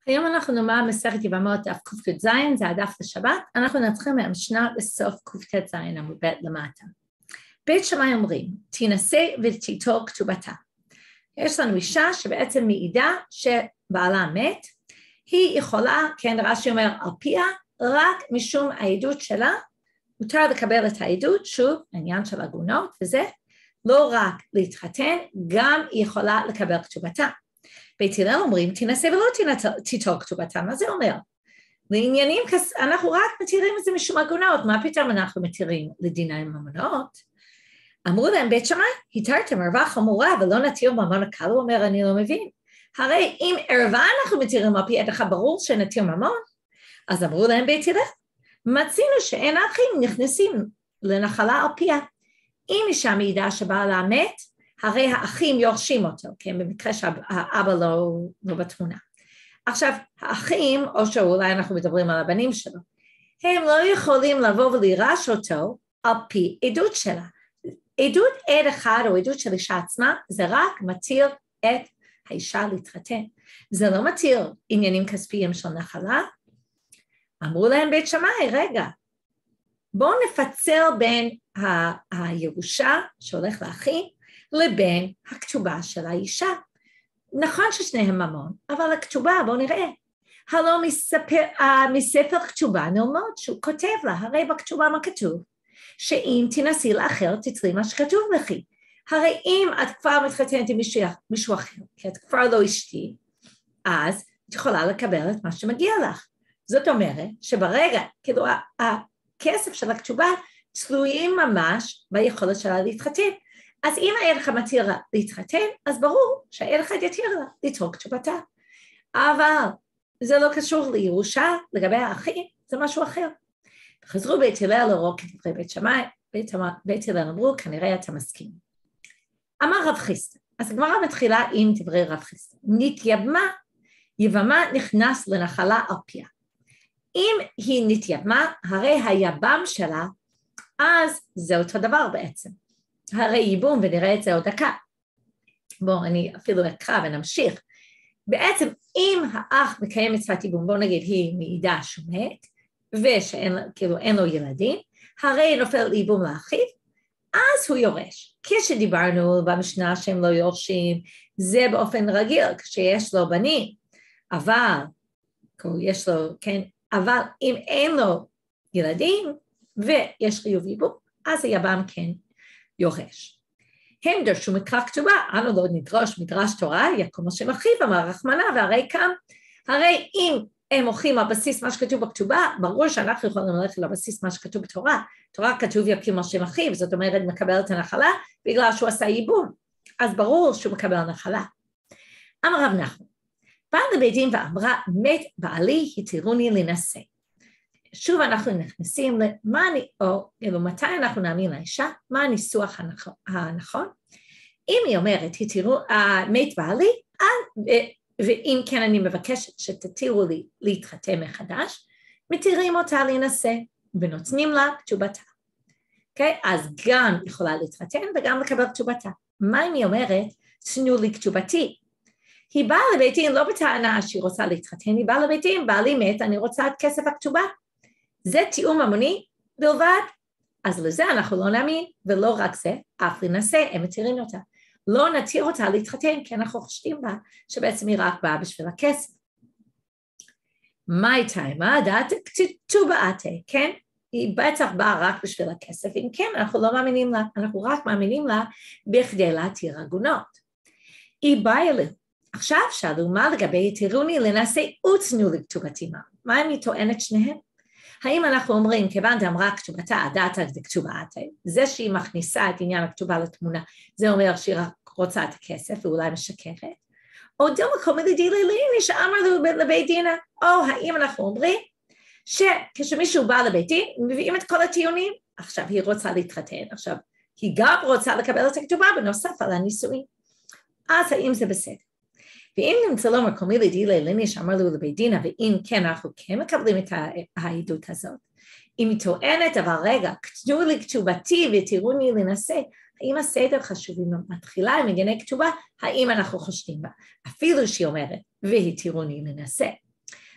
היום אנחנו נאמר מסכת יבמות דף קט"ז, זה הדף לשבת, אנחנו נתחיל מהמשנה לסוף קט"ז עמוד ב' למטה. בית שמאי אומרים, תינשא ותיטול כתובתה. יש לנו אישה שבעצם מעידה שבעלה מת, היא יכולה, כן רש"י אומר על פיה, רק משום העדות שלה, מותר לקבל את העדות, שוב, העניין של עגונות וזה, לא רק להתחתן, גם היא יכולה לקבל כתובתה. בית הלל אומרים, תינשא ולא תיטול כתובתה, מה זה אומר? לעניינים, אנחנו רק מתירים את זה משום עגונות, מה פתאום אנחנו מתירים לדיני ממונות? אמרו להם בית שמאי, התרתם ערווה חמורה ולא נתיר ממון הקל, הוא אומר, אני לא מבין. הרי אם ערווה אנחנו מתירים על פי עדך ברור שנתיר ממון, אז אמרו להם בית הלל, מצינו שאין אחים נכנסים לנחלה על פיה. אם אישה מעידה שבעלה מת, הרי האחים יורשים אותו, כן, במקרה שהאבא לא בתמונה. עכשיו, האחים, או שאולי אנחנו מדברים על הבנים שלו, הם לא יכולים לבוא ולהירש אותו על פי עדות שלה. עדות עד אחד או עדות של אישה עצמה, זה רק מתיר את האישה להתחתן. זה לא מתיר עניינים כספיים של נחלה. אמרו להם בית שמאי, רגע, בואו נפצל בין הירושה שהולך לאחים, לבין הכתובה של האישה. נכון ששניהם ממון, אבל הכתובה, בואו נראה. הלא מספר כתובה נלמוד שהוא כותב לה, הרי בכתובה מה כתוב? שאם תנסי לאחר תצרי מה שכתוב לכי. הרי אם את כבר מתחתנת עם מישהו אחר, כי את כבר לא אשתי, אז את יכולה לקבל את מה שמגיע לך. זאת אומרת שברגע, כאילו הכסף של הכתובה תלויים ממש ביכולת שלה להתחתן. אז אם הילד אחד מתיר לה להתחתן, אז ברור שהילד אחד יתיר לה ליטול כתובתה. אבל זה לא קשור לירושה, לגבי האחים, זה משהו אחר. חזרו בית הלל לראות כדברי בית שמאי, בית הלל אמרו, כנראה אתה מסכים. אמר רב חיסדא, אז הגמרא מתחילה עם דברי רב חיסדא. יבמה נכנס לנחלה על פיה. אם היא נתייבמה, הרי היבם שלה, אז זה אותו דבר בעצם. הרי ייבום, ונראה את זה עוד דקה. בואו, אני אפילו אקרא ונמשיך. בעצם, אם האח מקיים מצוות ייבום, בואו נגיד, היא מעידה שהוא מת, ושאין כאילו, לו ילדים, הרי נופל ייבום לאחיו, אז הוא יורש. כשדיברנו במשנה שהם לא יורשים, זה באופן רגיל, כשיש לו בנים, אבל, יש לו, כן, אבל אם אין לו ילדים, ויש חיוב ייבום, אז היבם כן יורש. הם דרשו מקרא כתובה, אנו לא נדרוש מדרש תורה, יקום השם אחיו, אמר רחמנא, והרי קם, הרי אם הם הולכים על בסיס מה שכתוב בכתובה, ברור שאנחנו יכולים ללכת על בסיס מה שכתוב בתורה, תורה כתוב יקום השם אחיו, זאת אומרת מקבל את הנחלה, בגלל שהוא עשה ייבום, אז ברור שהוא מקבל נחלה. אמר רב נחמן, באה לבית דין ואמרה, מת בעלי התירוני להינשא. שוב אנחנו נכנסים מתי אנחנו נאמין לאישה, מה הניסוח הנכון? אם היא אומרת, מת בעלי, ואם כן אני מבקשת שתתירו לי להתחתן מחדש, מתירים אותה להינשא, ונותנים לה כתובתה. אז גם יכולה להתחתן וגם לקבל כתובתה. מה אם היא אומרת, תנו לי כתובתי? היא באה לבית דין לא בטענה שהיא רוצה להתחתן, היא באה לבית דין, בעלי מת, אני רוצה את כסף הכתובה. זה תיאום ממוני בלבד, אז לזה אנחנו לא נאמין, ולא רק זה, אף להינשא, הם מתירים אותה. לא נתיר אותה להתחתן, כי אנחנו חושדים בה, שבעצם היא רק באה בשביל הכסף. מה הייתה? מה הדעת? כתובתה, כן? היא בטח באה רק בשביל הכסף, אם כן, אנחנו לא מאמינים לה, אנחנו רק מאמינים לה, בכדי להתיר עגונות. היא באה אליה. עכשיו שאלו מה לגבי התירוני לנסה ותנו לי כתובתי, מה אם היא טוענת שניהם? האם אנחנו אומרים, כיוון דאמרה כתובתה, הדעתה זה כתובתה, זה שהיא מכניסה את עניין הכתובה לתמונה, זה אומר שהיא רק רוצה את הכסף ואולי משקרת, או דומה כל מיני דיללים שאמר לבית דינה, או האם אנחנו אומרים, שכשמישהו בא לבית דין, מביאים את כל הטיעונים, עכשיו היא רוצה להתחתן, עכשיו היא גם רוצה לקבל את הכתובה בנוסף על הנישואין, אז האם זה בסדר? ואם נמצא לו מקומי לדילי ליני שאמר לו לבית דינה, ואם כן אנחנו כן מקבלים את העדות הזאת, אם היא טוענת, אבל רגע, תנו לי כתובתי ותירוני להינשא, האם הסדר חשוב, אם מתחילה עם ענייני כתובה, האם אנחנו חושדים בה, אפילו שהיא אומרת, והתירוני להינשא.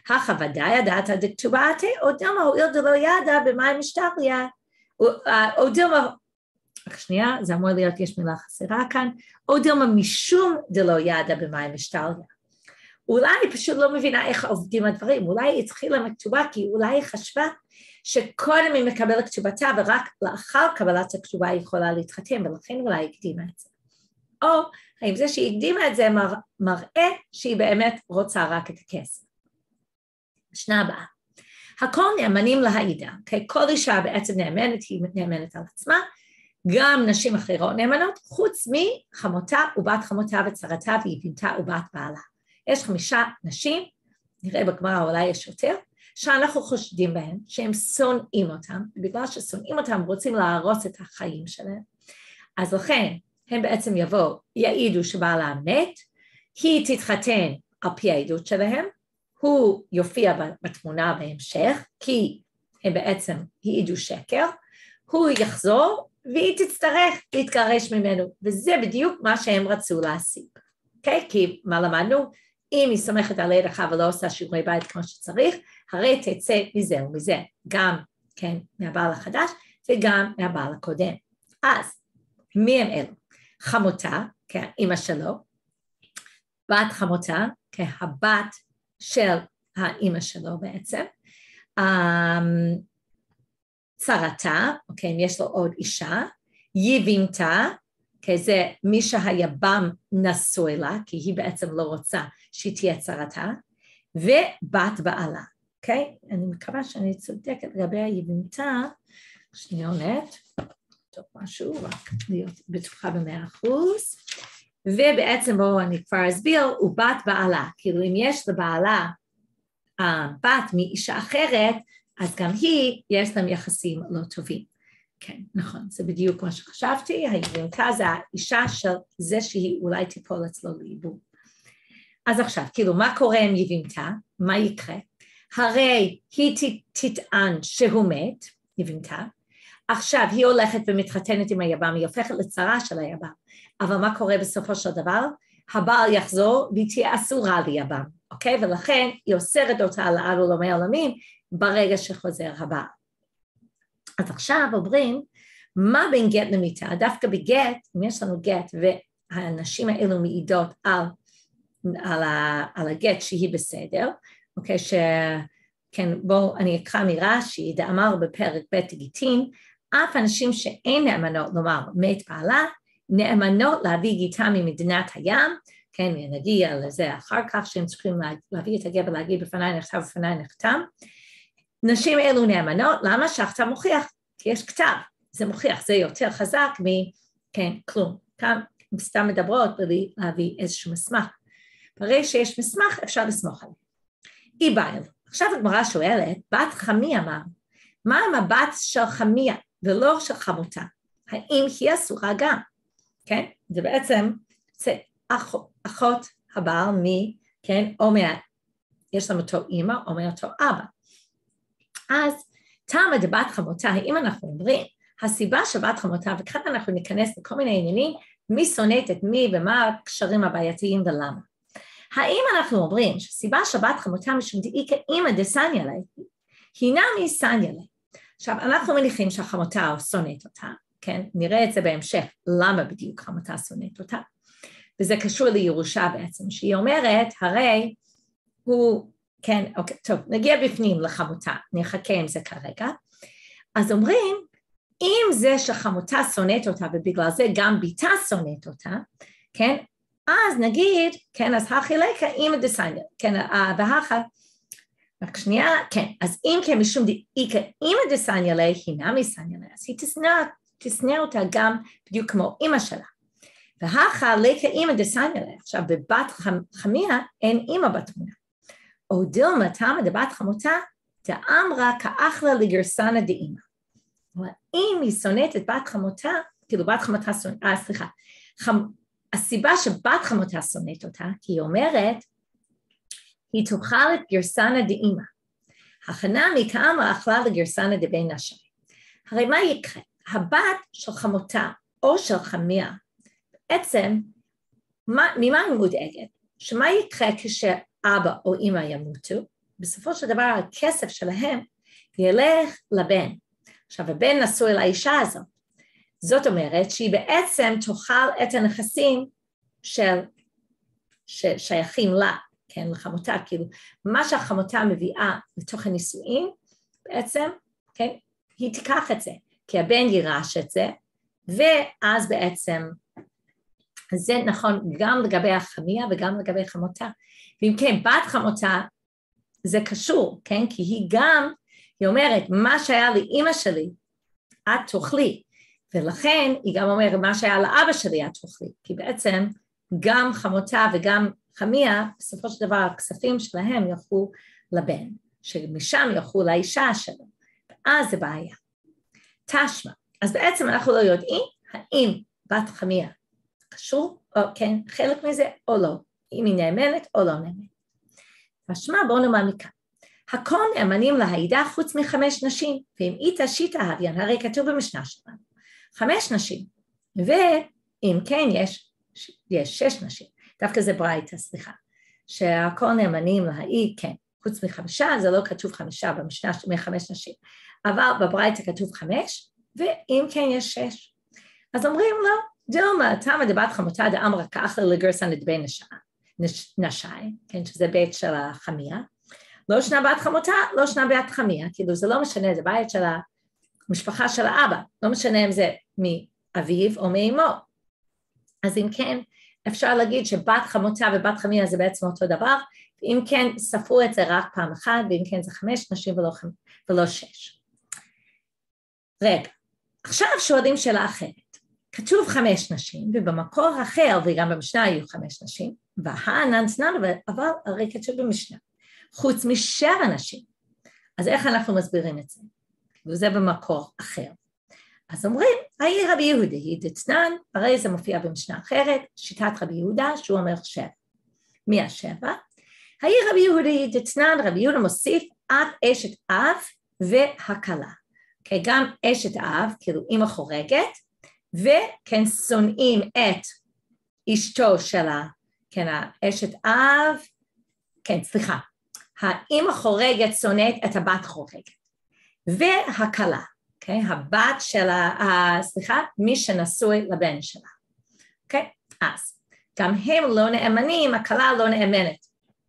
הכא ודאי ידעת דכתובתי, או דילמה הואיל דלא ידע במאי משתליה, או דילמה, שנייה, זה אמור להיות, יש מילה חסרה כאן, או דילמה משום דלא ידע במאי משתליה. אולי היא פשוט לא מבינה איך עובדים הדברים, אולי היא התחילה מכתובה, כי אולי היא חשבה שקודם היא מקבלת כתובתה, ורק לאחר קבלת הכתובה היא יכולה להתחתן, ולכן אולי היא הקדימה את זה. או האם זה שהיא הקדימה את זה מראה שהיא באמת רוצה רק את הכסף. שנה הבאה. הכל נאמנים להעידה, כל אישה בעצם נאמנת, היא נאמנת על עצמה, גם נשים אחרות נאמנות, חוץ מחמותה ובת חמותה וצרתה ויבמתה ובת בעלה. יש 5 נשים, נראה בגמרא אולי יש יותר, שאנחנו חושדים בהן, שהם שונאים אותם, בגלל ששונאים אותם רוצים להרוס את החיים שלהם, אז לכן הם בעצם יבואו, יעידו שבעלה מת, היא תתחתן על פי העדות שלהם, הוא יופיע בתמונה בהמשך, כי הם בעצם העידו שקר, הוא יחזור והיא תצטרך להתגרש ממנו, וזה בדיוק מה שהם רצו להשיג, אוקיי? כי מה למדנו? אם היא סומכת על יד אחד ולא עושה שיעורי בית כמו שצריך, הרי תצא מזה ומזה, גם כן מהבעל החדש וגם מהבעל הקודם. אז מי הם אלו? חמותה, כן, אמא שלו, בת חמותה, כן, הבת של האמא שלו בעצם, צרתה, אוקיי, אם יש לו עוד אישה, יבימתה, כי זה מי שהיבם נשוי לה, כי היא בעצם לא רוצה שהיא תהיה צרתה, ובת בעלה, אוקיי? אני מקווה שאני צודקת לגבי היבימתה, שניונת, טוב משהו, רק להיות בטוחה ב100%, ובעצם בואו אני כבר אסביר, הוא בת בעלה, כאילו אם יש לבעלה בת מאישה אחרת, אז גם היא, יש להם יחסים לא טובים. כן, נכון, זה בדיוק מה שחשבתי, היבימתה זה האישה של זה שהיא אולי תיפול אצלו לאיבוד. אז עכשיו, כאילו, מה קורה עם יבימתה? מה יקרה? הרי היא תטען שהוא מת, יבימתה, עכשיו היא הולכת ומתחתנת עם היבם, היא הופכת לצרה של היבם, אבל מה קורה בסופו של דבר? הבעל יחזור והיא תהיה אסורה ליבם, אוקיי? ולכן היא אוסרת אותה לעד ולעולמי עולמים ברגע שחוזר הבעל. אז עכשיו אומרים, מה בין גט למיתה? דווקא בגט, אם יש לנו גט והנשים האלו מעידות על הגט שהיא בסדר, אוקיי, כן, בואו אני אקרא מרש"י, דאמר בפרק ב' גיטין, אף אנשים שאין נאמנות, לומר מת בעלה, נאמנות להביא גיטה ממדינת הים, כן, נגיע לזה אחר כך, שהם צריכים להביא את הגט ולהגיד בפניי נכתב בפניי נחתם, נשים אלו נאמנות, למה? שהכתב מוכיח, כי יש כתב, זה מוכיח, זה יותר חזק כן, כלום, כאן סתם מדברות בלי להביא איזשהו מסמך, ברגע שיש מסמך אפשר לסמוך עליו. היא באה אלו, עכשיו הגמרא שואלת, בת חמיה מה המבט של חמיה ולא של חמותה? האם היא אסורה גם? כן, זה בעצם, זה אחות הבעל כן, או יש לנו אותו אמא או מאותו אבא. אז טעם דבת חמותה, האם אנחנו אומרים, הסיבה של בת חמותה, וכאן אנחנו ניכנס לכל מיני עניינים, מי שונאת את מי ומה הקשרים הבעייתיים ולמה. האם אנחנו אומרים שסיבה של בת חמותה משום דאיכא אימא דסניא ליה, הינה מי סניא ליה. עכשיו אנחנו מניחים שהחמותה שונאת אותה, כן? נראה את זה בהמשך, למה בדיוק חמותה שונאת אותה, וזה קשור לירושה בעצם, שהיא אומרת, הרי הוא, כן, אוקיי, טוב, נגיע בפנים לחמותה, נחכה עם זה כרגע, אז אומרים, אם זה שחמותה שונאת אותה, ובגלל זה גם ביתה שונאת אותה, כן, אז נגיד, כן, אז החילקה אימא דסניא, כן, והכה, רק שנייה, כן, אז אם כן משום דאיכא אימא דסניא ליה, הינה מסניא ליה, אז היא תשנא אותה גם בדיוק כמו אימא שלה, והכה לקה אימא דסניא ליה, עכשיו בבת חמיה אין אימא בתמונה, או דילמה תמה דבת חמותה, דאמרה כאחלה לגרסנה דאימא, אבל אם היא שונאת את בת חמותה, כאילו בת חמותה סליחה, הסיבה שבת חמותה שונאת אותה, כי היא אומרת, היא תאכל את גרסנה דאימא, החנמי כאמרה אכלה לגרסנה דבן נשי. הרי מה יקרה? הבת של חמותה או של חמיה, בעצם, ממה היא מודאגת? שמה יקרה כשאבא או אמא ימותו? בסופו של דבר הכסף שלהם ילך לבן. עכשיו הבן נשוי לאישה הזאת, זאת אומרת שהיא בעצם תאכל את הנכסים ששייכים לה, כן, לחמותה, כאילו מה שהחמותה מביאה לתוך הנישואים, בעצם, כן, היא תיקח את זה, כי הבן יירש את זה, ואז בעצם, זה נכון גם לגבי החמיה וגם לגבי חמותה, ואם כן, בת חמותה, זה קשור, כן, כי היא גם, היא אומרת, מה שהיה לאמא שלי, את תאכלי, ולכן היא גם אומרת, מה שהיה לאבא שלי, את תאכלי, כי בעצם גם חמותה וגם חמיה, בסופו של דבר הכספים שלהם ילכו לבן, שמשם ילכו לאישה שלו, ואז זה בעיה. תשמע, אז בעצם אנחנו לא יודעים, האם בת חמיה קשור, או כן, חלק מזה או לא, אם היא נאמנת או לא נאמנת. תשמע, בואו נאמר מכאן. הכל נאמנים להעידה חוץ מ5 נשים, ואם איתה שיטה הביין, הרי כתוב במשנה שלנו, 5 נשים, ואם כן יש 6 נשים, דווקא זה ברייתא, סליחה, שהכל נאמנים להעיד, כן, חוץ מ5, זה לא כתוב 5 במשנה מ5 נשים, אבל בברייתא כתוב 5, ואם כן יש 6. אז אומרים לו, דילמה, תמה דבת חמותה דאמרה כאחלה לגרסן לדבי נשי, כן, שזה בית של החמיה, לא שנה בת חמותה, לא שנה בת חמיה, כאילו זה לא משנה, זה בית של המשפחה של האבא, לא משנה אם זה מאביו או מאמו. אז אם כן, אפשר להגיד שבת חמותה ובת חמיה זה בעצם אותו דבר, ואם כן, ספרו את זה רק פעם אחת, ואם כן זה 5 נשים ולא 6. רגע, עכשיו שואלים שאלה אחרת. כתוב 5 נשים, ובמקור אחר, וגם במשנה היו 5 נשים, והננסנן, אבל הרי כתוב במשנה, חוץ מ7 נשים. אז איך אנחנו מסבירים את זה? וזה במקור אחר. אז אומרים, היי רבי יהודה היא דתנן, הרי זה מופיע במשנה אחרת, שיטת רבי יהודה, שהוא אומר 7. מי ה7? היי רבי יהודה היא דתנן, רבי יהודה מוסיף את אשת אב והכלה. כי גם אשת אב, כאילו אמא חורגת, וכן שונאים את אשתו שלה, כן, האשת אב, כן, סליחה, האמא חורגת שונאת את הבת חורגת, והכלה, כן, הבת שלה, סליחה, מי שנשוי לבן שלה, כן, אז גם הם לא נאמנים, הכלה לא נאמנת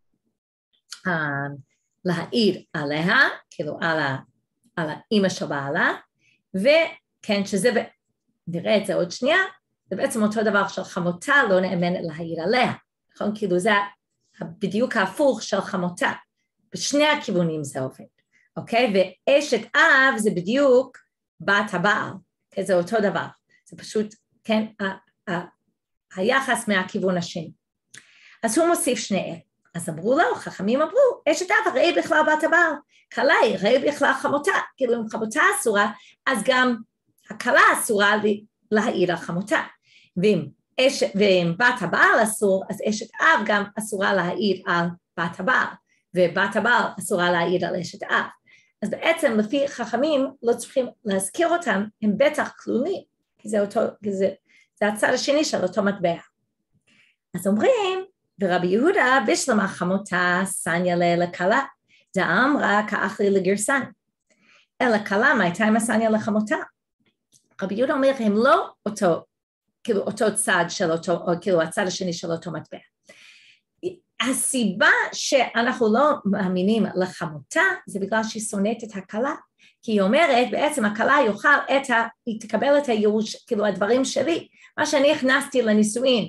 להעיד עליה, כאילו על האמא של בעלה, וכן, שזה, נראה את זה עוד שנייה, זה בעצם אותו דבר של חמותה לא נאמנת להעיד עליה, נכון? כאילו זה בדיוק ההפוך של חמותה, בשני הכיוונים זה עובד, אוקיי? ואשת אב זה בדיוק בת הבעל, כן? זה אותו דבר, זה פשוט, כן, היחס מהכיוון השני. אז הוא מוסיף שניהם, אז אמרו לו, חכמים אמרו, אשת אב הרי בכלל בת הבעל, כלה היא הרי בכלל חמותה, כאילו אם חמותה אסורה, אז גם הכלה אסורה להעיד על חמותה, ואם בת הבעל אסור, אז אשת אב גם אסורה להעיד על בת הבעל, ובת הבעל אסורה להעיד על אשת אב. אז בעצם לפי חכמים לא צריכים להזכיר אותם, הם בטח כלולים, כי זה הצד השני של אותו מטבע. אז אומרים, ורבי יהודה בשלמה חמותה סניה לכלה, דאמרה כאחלי לגרסן, אלא כלה מה הייתה עם הסניה לחמותה. רבי יהודה אומר, הם לא אותו צד של אותו, או כאילו הצד השני של אותו מטבע. הסיבה שאנחנו לא מאמינים לחמותה, זה בגלל שהיא שונאת את הכלה, כי היא אומרת, בעצם הכלה היא תקבל את היירוש, כאילו הדברים שלי, מה שאני הכנסתי לנישואין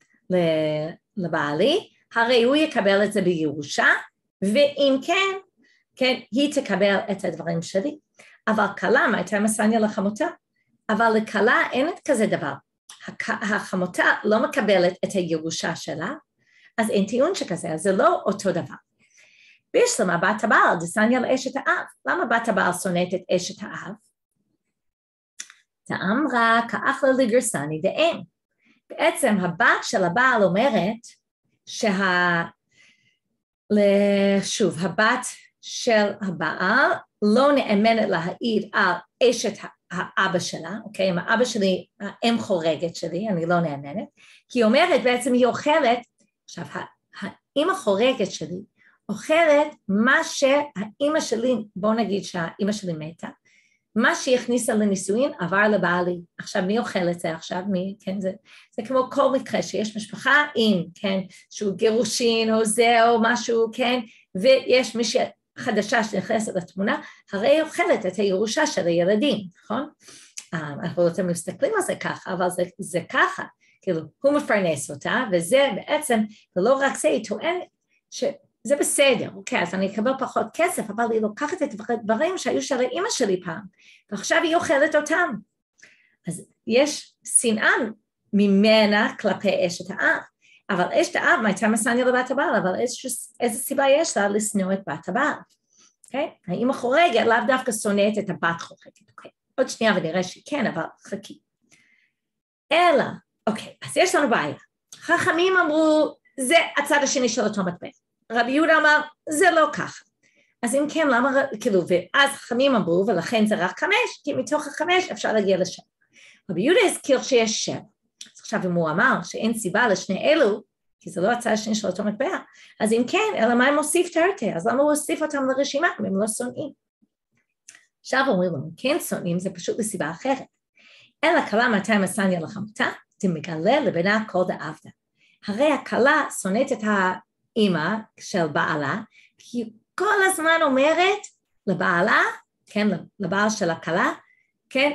לבעלי, הרי הוא יקבל את זה בירושה, ואם כן, היא תקבל את הדברים שלי, אבל כלה, מה הייתה מסניה לחמותה? אבל לכלה אין את כזה דבר, החמותה לא מקבלת את הירושה שלה, אז אין טיעון שכזה, אז זה לא אותו דבר. בשלמה בת הבעל, דסניה לאשת האב, למה בת הבעל שונאת את אשת האב? דאמרה כאחלה לגרסני דאם, בעצם הבת של הבעל אומרת, שוב, הבת של הבעל לא נאמנת להעיד על אשת האבא שלה, אוקיי? אם האבא שלי, האם חורגת שלי, אני לא נאמנת, כי היא אומרת בעצם היא אוכלת, עכשיו האמא חורגת שלי, אוכלת מה שהאימא שלי, בוא נגיד שהאימא שלי מתה, מה שהיא הכניסה לנישואין עבר לבעלי. עכשיו מי אוכל את זה עכשיו? מי, כן, זה כמו כל מקרה שיש משפחה עם, כן, שהוא גירושין או זה או משהו, כן, ויש מישהי חדשה שנכנסת לתמונה, הרי היא אוכלת את הירושה של הילדים, נכון? אנחנו לא תמיד מסתכלים על זה ככה, אבל זה ככה, כאילו, הוא מפרנס אותה, וזה בעצם, ולא רק זה, היא טוענת שזה בסדר, אוקיי, אז אני אקבל פחות כסף, אבל היא לוקחת את דברים שהיו של האמא שלי פעם, ועכשיו היא אוכלת אותם. אז יש שנאה ממנה כלפי אשת האב, אבל אשת האב, מה הייתה מסניה לבת הבעל, אבל איזה סיבה יש לה לשנוא את בת הבעל, אוקיי? האמא חורגת, לאו דווקא שונאת את הבת חורגת, אוקיי? עוד שנייה ונראה שכן, אבל חכי. אלא, אוקיי, אז יש לנו בעיה. חכמים אמרו, זה הצד השני של אותו מטבע. רבי יהודה אמר, זה לא ככה. אז אם כן, למה, כאילו, ואז חכמים אמרו, ולכן זה רק 5, כי מתוך 5 אפשר להגיע לשם. רבי יהודה הזכיר שיש 7. אז עכשיו אם הוא אמר שאין סיבה לשני אלו, כי זה לא הצד השני של אותו מטבע, אז אם כן, אלא מה הם מוסיף תרתי? אז למה הוא הוסיף אותם לרשימה, אם הם לא שונאים? עכשיו אומרים לו, כן שונאים, זה פשוט לסיבה אחרת. אלא כלה מתי מסניה לחמותה, זה מגלה לבנה כל דאבדה. הרי הכלה שונאת את האמא של בעלה, כי כל הזמן אומרת לבעלה, כן, לבעל של הכלה, כן,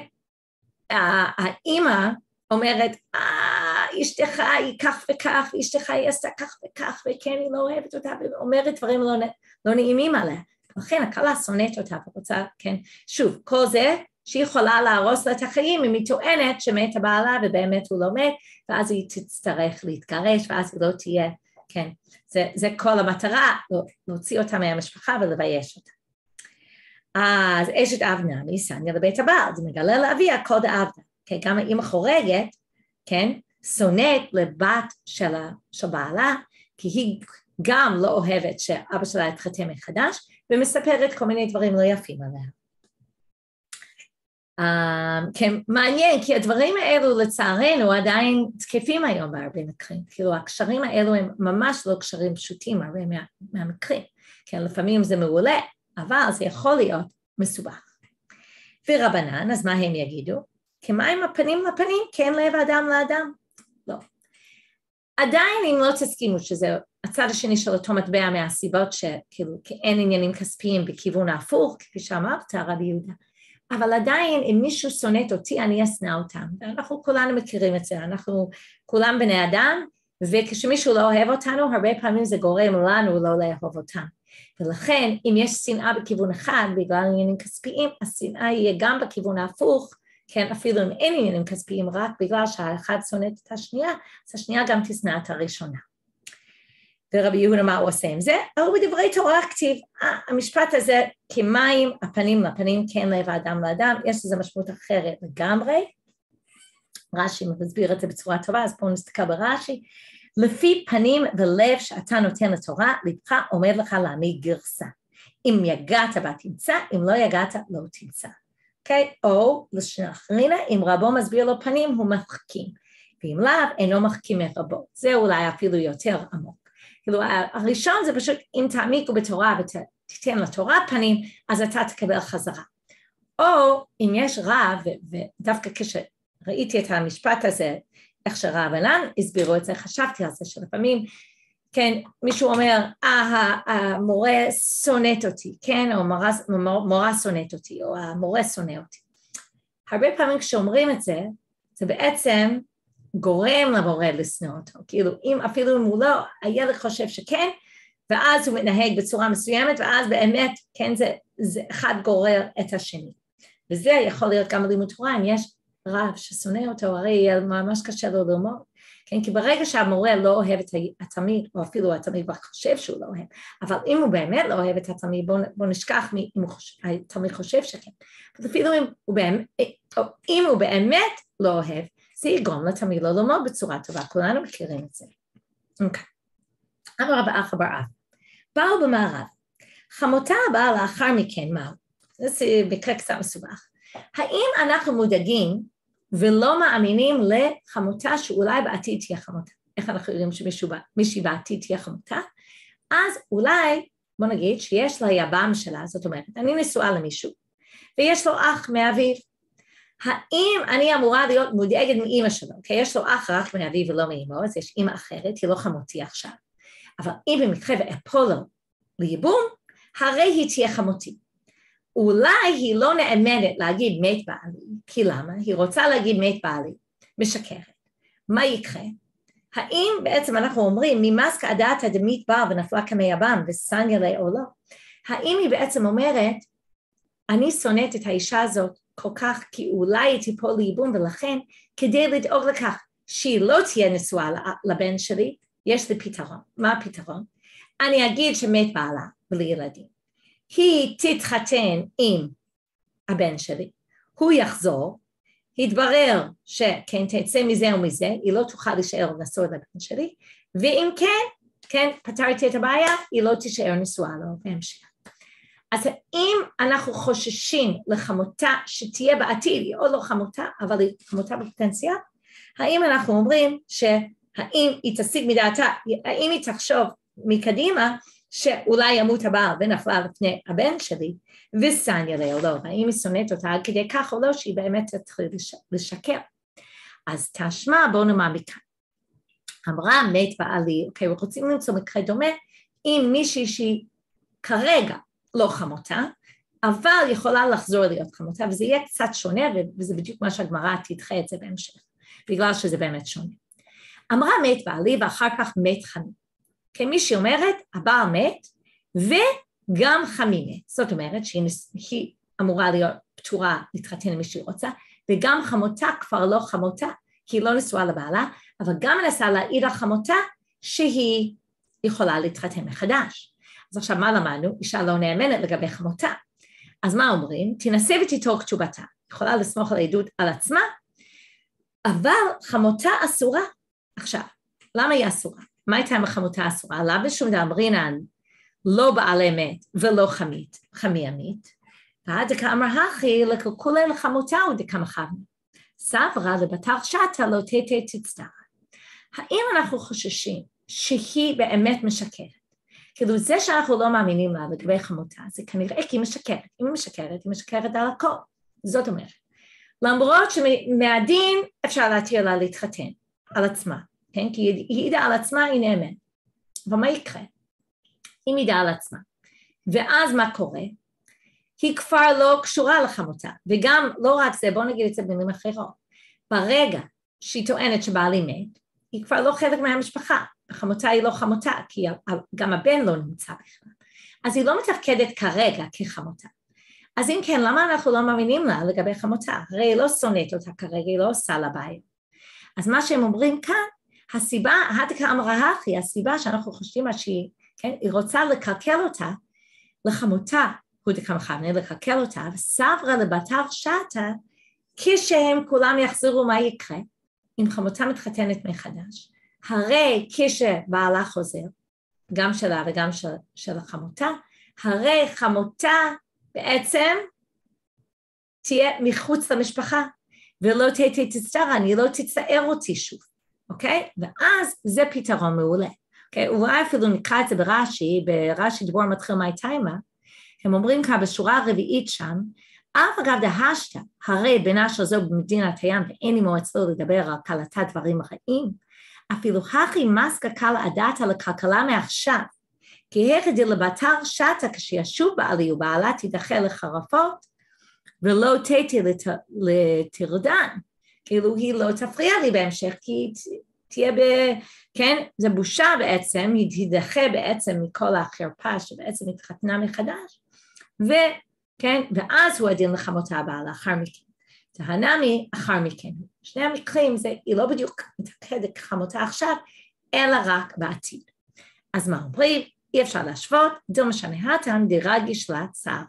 האמא אומרת, אשתך היא כך וכך, אשתך היא עשתה כך וכך, וכן היא לא אוהבת אותה, ואומרת דברים לא נעימים עליה. לכן הכלה שונאת אותה ורוצה, כן, שוב, כל זה שהיא יכולה להרוס לה את החיים, אם היא טוענת שמת הבעלה ובאמת הוא לא מת, ואז היא תצטרך להתגרש, ואז היא לא תהיה, כן, זה כל המטרה, להוציא אותה מהמשפחה ולבייש אותה. אז אשת אב נמי, סניה לבית הבעל, זה מגלה לאביה כל דאבדה, כן, גם האמא חורגת, כן, שונאת לבת של בעלה, כי היא גם לא אוהבת שאבא שלה התחתן מחדש, ומספרת כל מיני דברים לא יפים עליה. כן, מעניין, כי הדברים האלו לצערנו עדיין תקפים היום בהרבה מקרים, כאילו הקשרים האלו הם ממש לא קשרים פשוטים הרבה מהמקרים, כן, לפעמים זה מעולה, אבל זה יכול להיות מסובך. ורבנן, אז מה הם יגידו? כמים הפנים לפנים, כן לב אדם לאדם? לא. עדיין אם לא תסכימו שזה הצד השני של אותו מטבע מהסיבות שכאילו אין עניינים כספיים בכיוון ההפוך, כפי שאמרת רבי יהודה, אבל עדיין אם מישהו שונאת אותי אני אשנא אותם, ואנחנו כולנו מכירים את זה, אנחנו כולם בני אדם, וכשמישהו לא אוהב אותנו הרבה פעמים זה גורם לנו לא לאהוב אותם, ולכן אם יש שנאה בכיוון אחד בגלל עניינים כספיים, השנאה יהיה גם בכיוון ההפוך, כן, אפילו אם אין עניינים כספיים, רק בגלל שהאחד שונאת את השנייה, אז השנייה גם תשנא את הראשונה. ורבי יהודה מה הוא עושה עם זה? אבל בדברי תורה כתיב, המשפט הזה כמים הפנים לפנים, כן לב האדם לאדם, יש לזה משמעות אחרת לגמרי, רש"י מסביר את זה בצורה טובה, אז בואו נסתכל ברש"י, לפי פנים ולב שאתה נותן לתורה, לבך עומד לך להעמיד גרסה, אם יגעת בה תמצא, אם לא יגעת לא תמצא. אוקיי? או לשנחרינה, אם רבו מסביר לו פנים, הוא מחכים, ואם לאו, אינו מחכים מרבו. זה אולי אפילו יותר עמוק. כאילו, הראשון זה פשוט, אם תעמיקו בתורה ותיתן לתורה פנים, אז אתה תקבל חזרה. או אם יש רב, ודווקא כשראיתי את המשפט הזה, איך שרבנן הסבירו את זה, חשבתי על זה שלפעמים, כן, מישהו אומר, המורה שונאת אותי, כן, או מורה שונאת אותי, או המורה שונא אותי. הרבה פעמים כשאומרים את זה, זה בעצם גורם למורה לשנוא אותו, כאילו, אפילו אם הוא לא, הילד חושב שכן, ואז הוא מתנהג בצורה מסוימת, ואז באמת, כן, זה אחד גורר את השני. וזה יכול להיות גם בלימוד תורה, אם יש רב ששונא אותו, הרי יהיה ממש קשה לו ללמוד, כן, כי ברגע שהמורה לא אוהב את התלמיד, או אפילו התלמיד חושב שהוא לא אוהב, אבל אם הוא באמת לא אוהב את התלמיד, בוא נשכח אם התלמיד חושב שכן, אפילו אם הוא באמת לא אוהב, זה יגרום לתלמיד לא ללמוד בצורה טובה, כולנו מכירים את זה. אוקיי. אמר רב אחא בר אבא, באו במערב, חמותה הבאה לאחר מכן מהו? זה מקרה קצת מסובך. האם אנחנו מודאגים ולא מאמינים לחמותה שאולי בעתיד תהיה חמותה? איך אנחנו יודעים שמישהי בעתיד תהיה חמותה? אז אולי בוא נגיד שיש ליבם שלה, זאת אומרת, אני נשואה למישהו, ויש לו אח מאביו, האם אני אמורה להיות מודאגת מאמא שלו, כי יש לו אח רק מאביו ולא מאמו, אז יש אמא אחרת, היא לא חמותי עכשיו, אבל אם במקרה ואפול לו לייבום, הרי היא תהיה חמותי. אולי היא לא נאמנת להגיד מת בעלי, כי למה? היא רוצה להגיד מת בעלי, משקרת. מה יקרה? האם בעצם אנחנו אומרים, ממסק הדעת הדמית בר ונפלה כמייבם וסניה לעולו, האם היא בעצם אומרת, אני שונאת את האישה הזאת כל כך, כי אולי היא תיפול לייבום, ולכן כדי לדאוג לכך שהיא לא תהיה נשואה לבן שלי, יש לי פתרון. מה הפתרון? אני אגיד שמת בעלה בלי ילדים. היא תתחתן עם הבן שלי, הוא יחזור, יתברר שכן תצא מזה ומזה, היא לא תוכל להישאר נשואה לבן שלי, ואם כן, פתרתי את הבעיה, היא לא תישאר נשואה לו בהמשך. אז אם אנחנו חוששים לחמותה שתהיה בעתיד, היא עוד לא חמותה, אבל היא חמותה בפוטנציאל, האם אנחנו אומרים שהאם היא תשיג מדעתה, האם היא תחשוב מקדימה, שאולי ימות הבעל ונפלה לפני הבן שלי, וסניה לעולו, האם היא שונאת אותה עד כדי כך או לא, שהיא באמת תתחיל לשקר. אז תשמע, בואו נאמר מכאן. אמרה מת בעלי, אוקיי, רוצים למצוא מקרה דומה, עם מישהי שהיא כרגע לא חמותה, אבל יכולה לחזור להיות חמותה, וזה יהיה קצת שונה, וזה בדיוק מה שהגמרא תדחה את זה בהמשך, בגלל שזה באמת שונה. אמרה מת בעלי, ואחר כך מת חמי. כמי שאומרת, הבעל מת, וגם חמי מת. זאת אומרת שהיא אמורה להיות פטורה להתחתן למי שהיא רוצה, וגם חמותה כבר לא חמותה, כי היא לא נשואה לבעלה, אבל גם מנסה להעיד על חמותה שהיא יכולה להתחתן מחדש. אז עכשיו מה למדנו? אישה לא נאמנת לגבי חמותה. אז מה אומרים? תנסה ותתור כתובתה. יכולה לסמוך על העדות על עצמה, אבל חמותה אסורה. עכשיו, למה היא אסורה? מה הייתה עם החמותה אסורה? לאו בשום דאמרינן לא בעלי מת ולא חמי אמית. ועד דקאמר הכי לכולי לחמותה ודקאמר חמי. סברה לבטח שתה לא תצטרה. האם אנחנו חוששים שהיא באמת משקרת? כאילו זה שאנחנו לא מאמינים לה לגבי חמותה, זה כנראה כי היא משקרת. אם היא משקרת על הכל. זאת אומרת, למרות שמהדין אפשר להתיר לה להתחתן על עצמה. כן? כי היא ידעה על עצמה, היא נאמן. ומה יקרה? היא ידעה על עצמה. ואז מה קורה? היא כבר לא קשורה לחמותה. וגם, לא רק זה, בואו נגיד את זה במילים אחרות. ברגע שהיא טוענת שבעלי מת, היא כבר לא חלק מהמשפחה. החמותה היא לא חמותה, כי גם הבן לא נמצא בכלל. אז היא לא מתפקדת כרגע כחמותה. אז אם כן, למה אנחנו לא מאמינים לה לגבי חמותה? הרי היא לא שונאת אותה כרגע, היא לא עושה לה בעיה. אז מה שהם אומרים כאן, הסיבה, הדקה אמרה הכי, הסיבה שאנחנו חושבים שהיא, כן, היא רוצה לקלקל אותה, לחמותה, הוא דקה מחבנה, לקלקל אותה, וסברה לבטח שתה, כשהם כולם יחזרו מה יקרה, אם חמותה מתחתנת מחדש, הרי כשבעלה חוזר, גם שלה וגם של החמותה, הרי חמותה בעצם תהיה מחוץ למשפחה, ולא תצטער, אני לא תצטער אותי שוב. אוקיי? ואז זה פתרון מעולה. אוקיי? אולי אפילו נקרא את זה ברש"י דבור מתחיל מאי תימה, הם אומרים כאן בשורה הרביעית שם, אף אגב דהשתא, הרי בנה של זו במדינת הים, ואין עמו אצלו לדבר על כלתה דברים רעים, אפילו הכי מסקה קל הדעת על הכלכלה מעכשיו, כי הכדי לבטר שתה כשישוב בעלי ובעלה תידחה לחרפות, ולא תתי לתרדן. כאילו היא לא תפריע לי בהמשך, כי תהיה כן, זה בושה בעצם, היא תידחה בעצם מכל החרפה שבעצם התחתנה מחדש, וכן, ואז הוא הדין לחמותה הבאה לאחר מכן. תהנמי אחר מכן. שני המקרים זה, היא לא בדיוק מתפקדת כחמותה עכשיו, אלא רק בעתיד. אז מה אומרים? אי אפשר להשוות, דילמה שנהתן דירה גישלת שערה.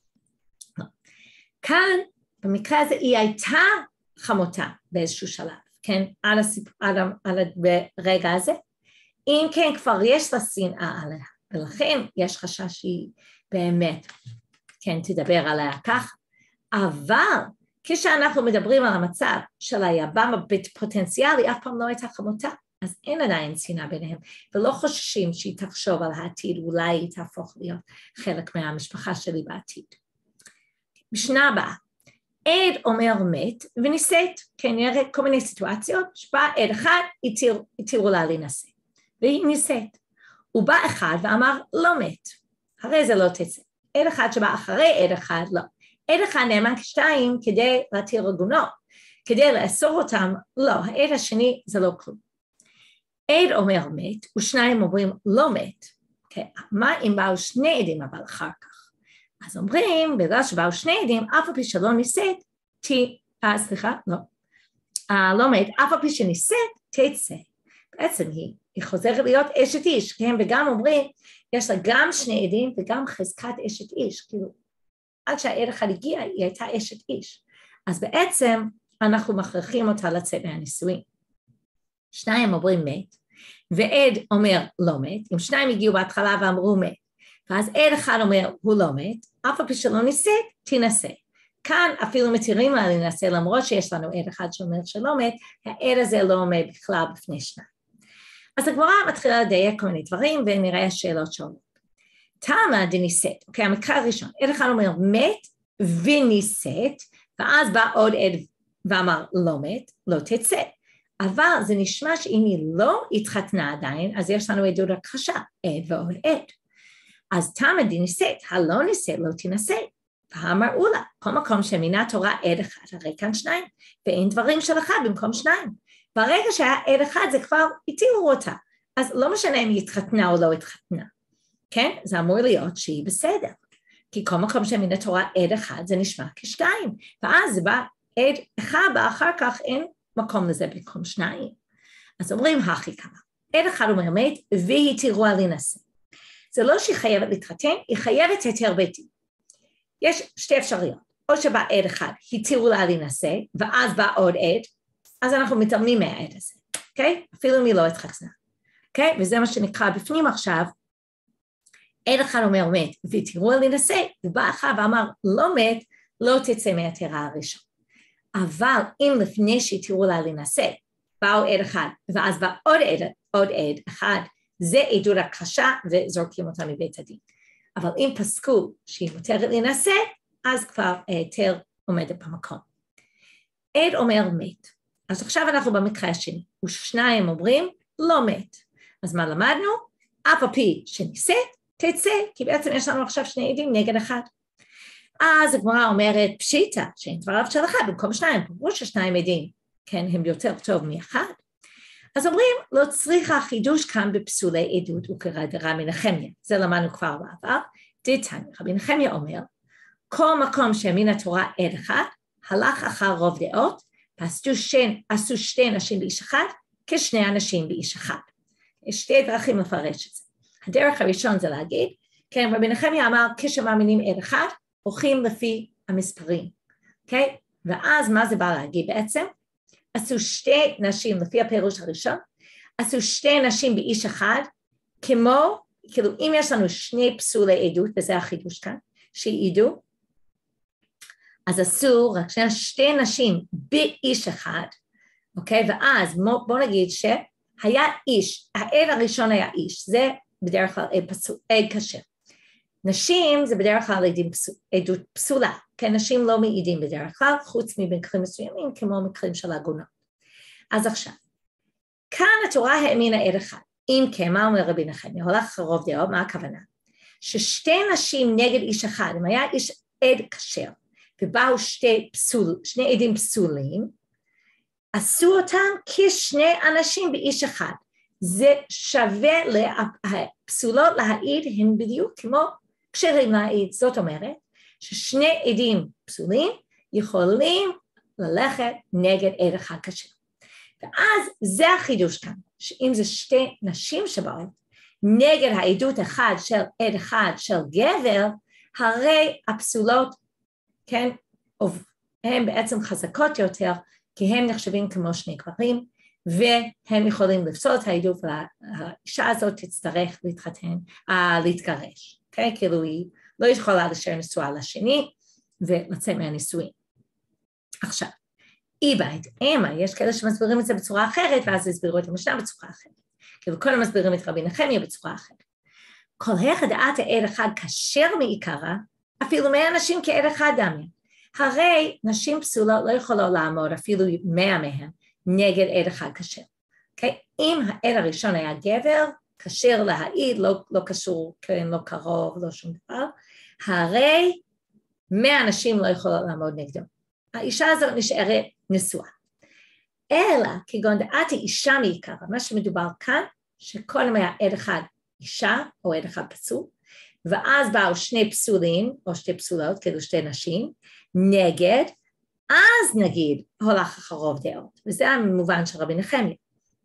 כאן, במקרה הזה, היא הייתה חמותה באיזשהו שלב, כן? על הרגע הזה. אם כן, כבר יש לה שנאה עליה, ולכן יש חשש שהיא באמת, כן, תדבר עליה כך, אבל כשאנחנו מדברים על המצב של היבם הפוטנציאלי, אף פעם לא הייתה חמותה, אז אין עדיין שנאה ביניהם, ולא חוששים שהיא תחשוב על העתיד, אולי היא תהפוך להיות חלק מהמשפחה שלי בעתיד. משנה הבאה, עד אומר מת ונישאת, כן, נראה כל מיני סיטואציות, שבא עד אחד, התירו לה להינשא, והיא נישאת. הוא בא אחד ואמר לא מת, הרי זה לא תצא. עד אחד שבא אחרי עד אחד, לא. עד אחד נאמן כשתיים כדי להתיר עגונות, כדי לאסור אותם, לא, העד השני זה לא כלום. עד אומר מת, ושניים אומרים לא מת, okay. מה אם באו שני עדים אבל אחר כך? אז אומרים, בגלל שבאו שני עדים, אף על פי שלא נישאת, לא מת, אף על פי שנישאת, תצא. בעצם היא חוזרת להיות אשת איש, כן? וגם אומרים, יש לה גם שני עדים וגם חזקת אשת איש, כאילו, עד שהעד אחד הגיע, היא הייתה אשת איש. אז בעצם אנחנו מכריחים אותה לצאת מהנישואים. שניים אומרים מת, ועד אומר לא מת, אם שניים הגיעו בהתחלה ואמרו מת, ואז עד אחד אומר הוא לא מת, אף על פי שלא נישאת, תינשא. כאן אפילו מתירים לה להינשא, למרות שיש לנו עד אחד שאומר שלא מת, העד הזה לא עומד בכלל בפני שניים. אז הגמרא מתחילה לדייק כל מיני דברים, ונראה השאלות שעולות. תמה דנישאת, אוקיי, המקרה הראשון, עד אחד אומר מת ונישאת, ואז בא עוד עד ואמר לא מת, לא תצא. אבל זה נשמע שאם היא לא התחתנה עדיין, אז יש לנו עדות הכחשה, עד ועוד עד. אז תמה דנישאת, הלא נישאת לא תינשא. ואמרו לה, כל מקום שמינה תורה עד אחד, הרי כאן שניים, ואין דברים של אחד במקום שניים. ברגע שהיה עד אחד זה כבר התירו אותה, אז לא משנה אם היא התחתנה או לא התחתנה, כן? זה אמור להיות שהיא בסדר, כי כל מקום שמינה תורה עד אחד זה נשמע כשתיים, ואז בא עד אחד, ואחר כך אין מקום לזה במקום שניים. אז אומרים הכי כמה, עד אחד אומר מת והתירו על להינשא. זה לא שהיא חייבת להתחתן, היא חייבת היתר בית דין. יש שתי אפשרויות, או שבא עד אחד, התירו לה להינשא, ואז בא עוד עד, אז אנחנו מתעלמים מהעד הזה, אוקיי? אפילו אם היא לא התחתנה, אוקיי? וזה מה שנקרא בפנים עכשיו, עד אחד אומר מת, והתירו לה להינשא, ובא אחד ואמר לא מת, לא תצא מהתירה הראשון. אבל אם לפני שהתירו לה להינשא, באו עד אחד, ואז בא עוד עד אחד, זה עדות הכחשה, וזורקים אותה מבית הדין. אבל אם פסקו שהיא מותרת להינשא, אז כבר היתר עומדת במקום. עד אומר מת. אז עכשיו אנחנו במקרה השני, ושניים אומרים לא מת. אז מה למדנו? אף על פי שנישאת, תצא, כי בעצם יש לנו עכשיו שני עדים נגד אחד. אז הגמרא אומרת פשיטה, שאין דבריו של אחד במקום שניים, ברור ששניים עדים, כן, הם יותר טוב מאחד. אז אומרים, לא צריכה חידוש כאן בפסולי עדות וכרבי נחמיה, זה למדנו כבר בעבר, דתניא, רבי נחמיה אומר, כל מקום שהאמין התורה עד אחד, הלך אחר רוב דעות, ועשו שתי נשים באיש אחד, כשני אנשים באיש אחד. יש שתי דרכים לפרש את זה. הדרך הראשון זה להגיד, כן, רבי נחמיה אמר, כשמאמינים עד אחד, הולכים לפי המספרים, אוקיי? ואז מה זה בא להגיד בעצם? עשו שתי נשים, לפי הפירוש הראשון, עשו שתי נשים באיש אחד, כמו, כאילו אם יש לנו שני פסולי עדות, וזה החידוש כאן, שיעידו, אז עשו רק שתי נשים באיש אחד, אוקיי? ואז בוא נגיד שהיה איש, העד הראשון היה איש, זה בדרך כלל עד כשר. נשים זה בדרך כלל עדות פסולה, כי נשים לא מעידים בדרך כלל, חוץ ממקרים מסוימים, כמו מקרים של עגונות. אז עכשיו, כאן התורה האמינה עד אחד, אם כן, מה אומר רבי נחמיה? הולך אחר רוב דעות, מה הכוונה? ששתי נשים נגד איש אחד, אם היה איש עד כשר, ובאו שני עדים פסולים, עשו אותם כשני אנשים באיש אחד. זה שווה לפסולות להעיד, הם בדיוק כמו כשרים להעיד. זאת אומרת, ששני עדים פסולים יכולים ללכת נגד עד אחד כשר. ואז זה החידוש כאן, שאם זה שתי נשים שבאות, נגד העדות אחד של עד אחד של גבר, הרי הפסולות, כן, הן בעצם חזקות יותר, כי הם נחשבים כמו שני גברים, והם יכולים לפסול את העדות, והאישה הזאת תצטרך להתגרש, אוקיי? כאילו היא לא יכולה להישאר נשואה לשני, ולצאת מהנישואים. עכשיו, איבית, אמה, יש כאלה שמסבירים את זה בצורה אחרת, ואז הסבירו את המשנה בצורה אחרת. כאילו כל המסבירים את רבי נחמיה בצורה אחרת. כל דעת העד אחד כשר מעיקרה, אפילו 100 נשים כעד אחד דמיה. הרי נשים פסולות לא יכולות לעמוד אפילו 100 מהן נגד עד אחד כשר. Okay? אם העד הראשון היה גבר, כשר להעיד, לא קשור, כן, לא קרוב, לא שום דבר, הרי 100 נשים לא יכולות לעמוד נגדו. האישה הזאת נשארת נשואה. אלא כגון דעתי אישה מעיקרה, מה שמדובר כאן, שקודם היה עד אחד אישה או עד אחד פסול, ואז באו 2 פסולים או 2 פסולות, כאילו 2 נשים, נגד, אז נגיד הולך אחרוב דעות, וזה המובן של רבי נחמיה.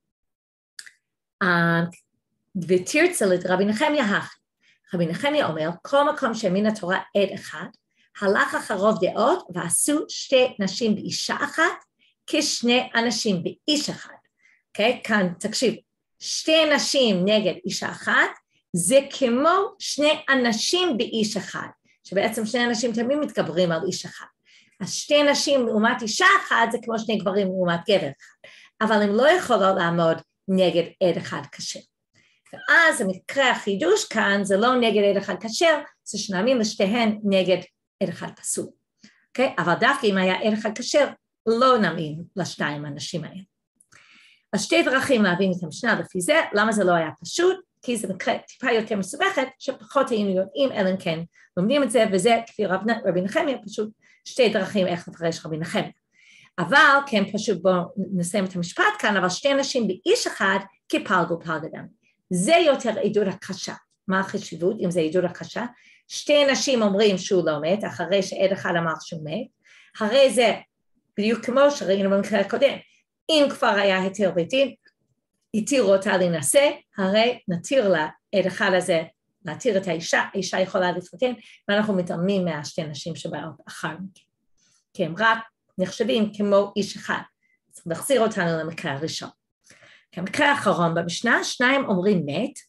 ותרצה לרבי נחמיה הכי, רבי נחמיה אומר, כל מקום שמן התורה עד אחד, הלך אחרוב דעות ועשו 2 נשים באישה אחת, כ2 אנשים באיש אחד. Okay? כאן תקשיב, 2 נשים נגד אישה אחת, זה כמו 2 אנשים באיש אחד, שבעצם 2 אנשים תמיד מתגברים על איש אחד. אז 2 נשים לעומת אישה אחת, זה כמו 2 גברים לעומת גבר אחד, אבל הם לא יכולות לעמוד נגד עד אחד כשר. ואז המקרה החידוש כאן, זה לא נגד עד אחד כשר, זה שנאמין לשתיהן נגד עד אחד פסול. Okay? אבל דווקא אם היה עד אחד כשר, לא נאמין ל2 אנשים האלה. אז 2 דרכים להבין את המשנה לפי זה, למה זה לא היה פשוט? כי זה מקרה טיפה יותר מסובכת, שפחות היינו יודעים, אלא כן לומדים את זה, וזה כפי רבי נחמיה, פשוט 2 דרכים איך לפרש רבי נחמיה. אבל, כן פשוט בואו נסיים את המשפט כאן, אבל 2 נשים באיש אחד, כפלגו פלגדם. זה יותר עידוד הכחשה. מה החשיבות אם זה עידוד הכחשה? 2 נשים אומרים שהוא לא מת, אחרי שעד אחד אמר שהוא מת, הרי זה בדיוק כמו שראינו במקרה הקודם, אם כבר היה היתר בית דין, התירו אותה להינשא, הרי נתיר לה עד אחד הזה, להתיר את האישה, האישה יכולה להתחתן, ואנחנו מתעלמים מה2 נשים שבאות אחר מכן. כי הם רק נחשבים כמו איש אחד, צריך להחזיר אותנו למקרה הראשון. המקרה האחרון במשנה, 2 אומרים מת,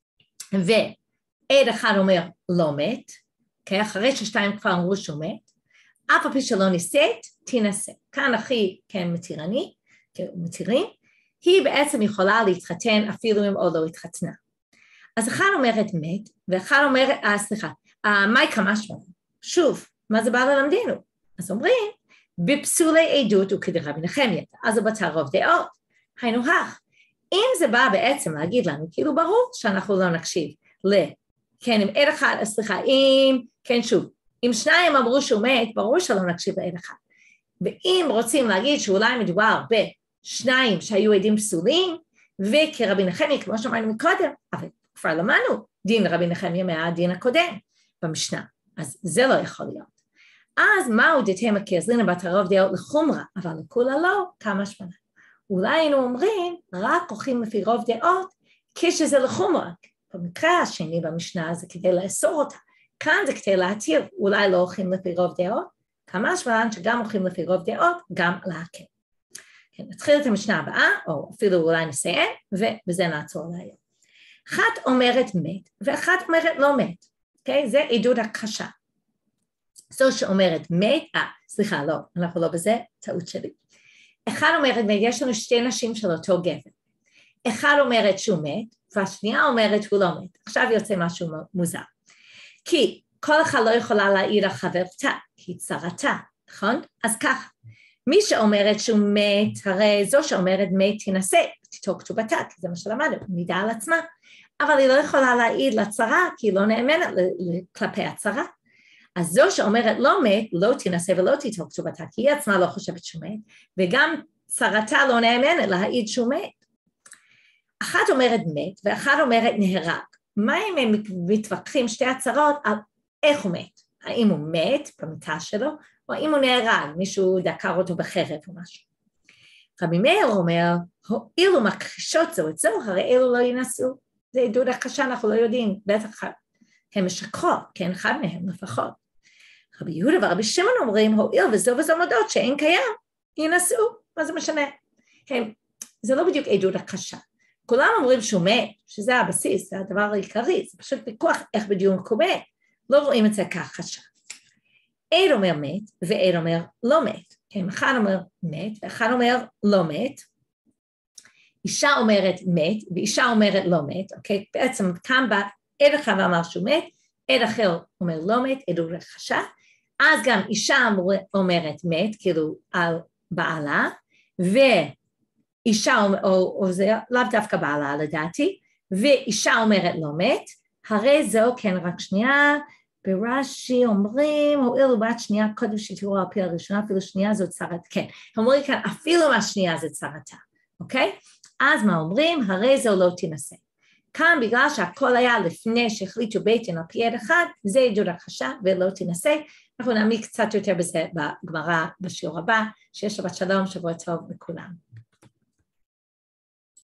ועד אחד אומר לא מת, אחרי ש2 כבר אמרו שהוא מת, אף על פי שלא נישאת, תינשא. כאן הכי כן מתירים, היא בעצם יכולה להתחתן אפילו אם עוד לא התחתנה. אז אחד אומרת מת, ואחד אומרת, מה יקרה משמע? שוב, מה זה בא ללמדנו? אז אומרים, בפסולי עדות וכדרבי נחמיה, אז הוא בתערוב דעות, היינו הך. אם זה בא בעצם להגיד לנו, כאילו ברור שאנחנו לא נקשיב כן, אם עד אחד, כן שוב, אם 2 אמרו שהוא מת, ברור שלא נקשיב לעד אחד. ואם רוצים להגיד שאולי מדובר ב2 שהיו עדים פסולים, וכרבי נחמיה, כמו שאמרנו מקודם, אבל כבר למדנו דין רבי נחמיה מהדין הקודם במשנה, אז זה לא יכול להיות. אז מהו דתמה כעזרינה בתערוב דעות לחומרה, אבל לכולה לא, כמה שמונה. אולי היינו אומרים, רק הולכים לפי רוב דעות, כשזה לחומרה. במקרה השני במשנה זה כדי לאסור אותה. כאן זה כדי להתיר, אולי לא הולכים לפי רוב דעות, כמה שמונה שגם הולכים לפי רוב דעות, גם להקל. כן, נתחיל את המשנה הבאה, או אפילו אולי נסיים, ובזה נעצור להיום. אחת אומרת מת, ואחת אומרת לא מת. Okay? זה עידוד הכחשה. זו שאומרת מת, לא, אנחנו לא בזה, טעות שלי. אחד אומרת מת, יש לנו 2 נשים של אותו גבר. אחד אומרת שהוא מת, והשנייה אומרת שהוא לא מת. עכשיו יוצא משהו מוזר. כי כל אחד לא יכולה להעיד על חברתה, כי היא צרתה, נכון? אז ככה, מי שאומרת שהוא מת, הרי זו שאומרת מת תינשא, תיטול כתובתה, כי זה מה שלמדנו, מידה על עצמה, אבל היא לא יכולה להעיד לצרה, כי היא לא נאמנת כלפי הצרה. אז זו שאומרת לא מת, לא תינשא ולא תיטול כתובתה, כי היא עצמה לא חושבת שהוא מת, וגם צרתה לא נאמנת להעיד שהוא מת. אחת אומרת מת, ואחת אומרת נהרג. מה אם הם מתווכחים 2 הצרות על איך הוא מת? האם הוא מת במיטה שלו, או האם הוא נהרג, מישהו דקר אותו בחרב או משהו. רבי מאיר אומר, אילו מכחישות זו את זו, הרי אלו לא ינסו. זה עדות הכחשה, אנחנו לא יודעים, בטח הם משקרות, כן, אחד מהם לפחות. רבי יהודה ורבי שמעון אומרים, הואיל וזו וזו מודות שאין קיים, ינסו, מה זה משנה? זה לא בדיוק עדות הכחשה. כולם אומרים שהוא מת, שזה הבסיס, זה הדבר העיקרי, זה פשוט ויכוח איך בדיוק הוא מת, לא רואים את זה כהכחשה. עד אומר מת, ועד אומר לא מת, כן, אחד אומר מת, ואחד אומר לא מת, אישה אומרת מת, ואישה אומרת לא מת, אוקיי? בעצם כאן בא עד אחד ואמר שהוא מת, עד אחר אומר לא מת, עד הוא רכשה, אז גם אישה אומרת מת, כאילו על בעלה, ואישה, או זה לאו דווקא בעלה לדעתי, ואישה אומרת לא מת, הרי זהו, כן, רק שנייה, ברש"י אומרים, הואיל ובת שנייה קודם שתראו על פי הראשונה, אפילו שנייה זאת צרת, כן, אומרים כאן אפילו מהשנייה זה צרתה, אוקיי? אז מה אומרים? הרי זהו לא תינשא. כאן בגלל שהכל היה לפני שהחליטו בית דין על פי עד אחד, זה עדות הכחשה ולא תינשא. אנחנו נעמיק קצת יותר בזה בגמרא בשיעור הבא, שיש שבת שלום, שבוע טוב לכולם.